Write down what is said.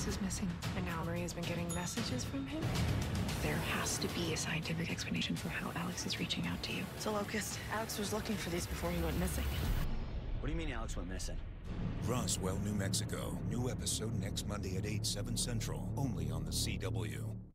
is missing, and now Maria's been getting messages from him. There has to be a scientific explanation for how Alex is reaching out to you. It's a locust. Alex was looking for these before he went missing. What do you mean Alex went missing? Roswell, New Mexico. New episode next Monday at 8, 7 Central. Only on the CW.